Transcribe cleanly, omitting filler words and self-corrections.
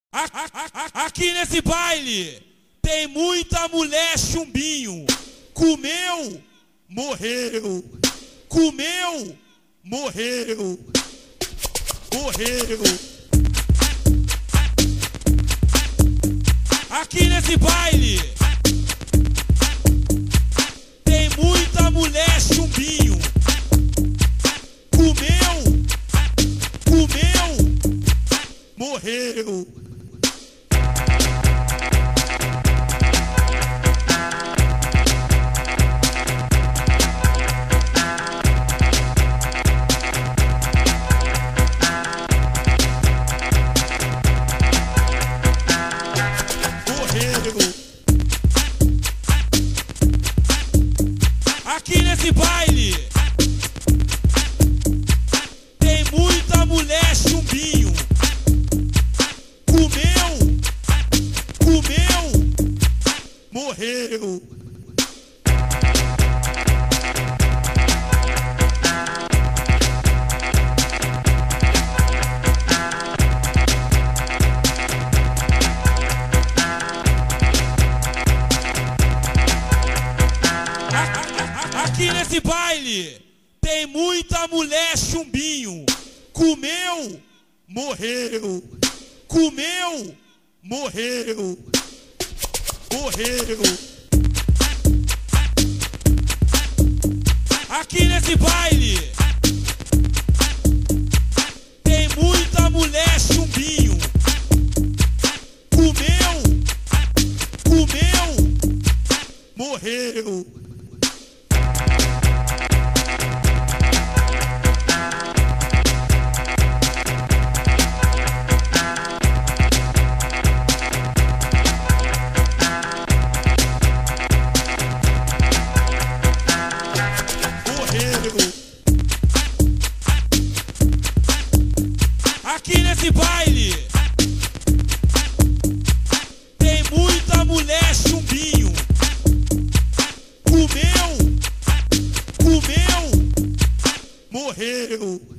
Aqui nesse baile tem muita mulher chumbinho. Comeu, morreu. Comeu, morreu. Morreu. Aqui nesse baile tem muita mulher chumbinho. Comeu, comeu, morreu. Aqui nesse baile tem muita mulher chumbinho. Comeu, comeu, morreu. Aqui nesse baile tem muita mulher chumbinho. Comeu, morreu. Comeu, morreu. Morreu. Aqui nesse baile tem muita mulher chumbinho. Comeu, comeu, morreu. Aqui nesse baile tem muita mulher chumbinho. Comeu, comeu, morreu.